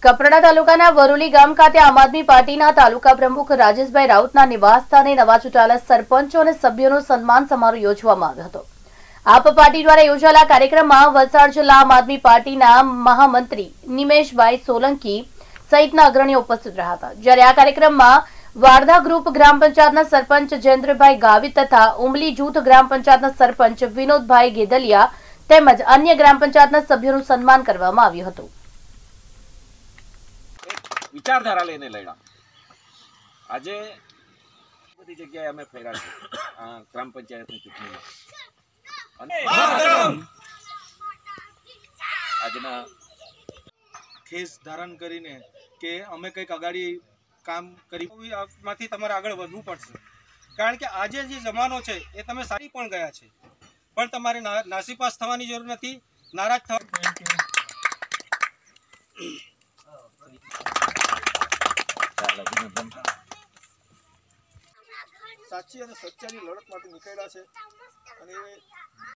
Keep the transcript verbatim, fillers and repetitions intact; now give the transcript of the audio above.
કપરાડા તાલુકાના વરોલી ગામ ખાતે આમ આદમી પાર્ટીના તાલુકા પ્રમુખ રાજેશભાઈ રાઉતના નિવાસસ્થાને નવા ચૂંટાયેલા સરપંચો અને સભ્યોનો સન્માન સમારોહ યોજવામાં આવ્યો હતો। આપ પાર્ટી દ્વારા યોજાયેલા કાર્યક્રમમાં વલસાડ જિલ્લા આમ આદમી પાર્ટીના મહામંત્રી નિમેશભાઈ સોલંકી સહિતના અગ્રણીઓ ઉપસ્થિત રહ્યા હતા। જ્યારે આ કાર્યક્રમમાં વારધા ગ્રુપ ગ્રામ પંચાયતના સરપંચ જયેન્દ્રભાઈ ગાવિત તથા ઉમલી જૂથ ગ્રામ પંચાયતના સરપંચ વિનોદભાઈ ગેદલિયા તેમજ અન્ય ગ્રામ પંચાયતના સભ્યોનું સન્માન કરવામાં આવ્યું હતું। विचारधारा लईने लड्या। आज बधी जग्याए अमे फर्या छे ग्राम पंचायतनी चूंटणीमां। आजना खेस धारण करीने के अमे कंईक अगाड़ी काम करी मांथी तमारे आगळ वधवुं पड़शे, कारण के आज जे जमानो छे ए तमे सारी पण गया छे, पण तमारे नासीपास थवानी जरूर नथी, नाराज थवा साची અને સચ્ચાઈની લડત માટે નીકળ્યા છે અને